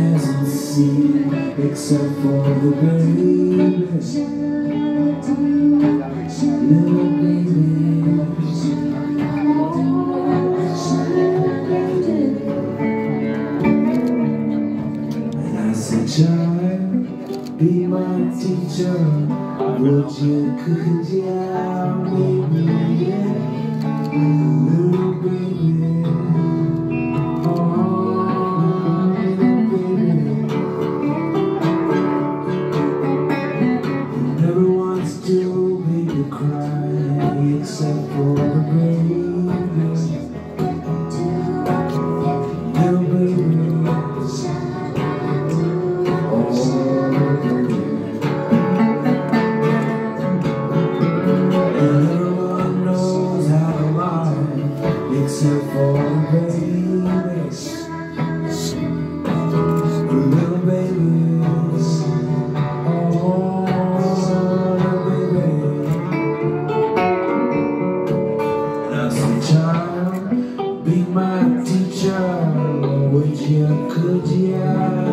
Hasn't seen except for the baby, little baby. And I said, child, be my teacher. Would you cook it down, baby? Yeah. Little baby. Except for the baby, little baby, oh baby. And everyone knows how to lie, except for the baby, little baby. Child, be my teacher, would you, could you?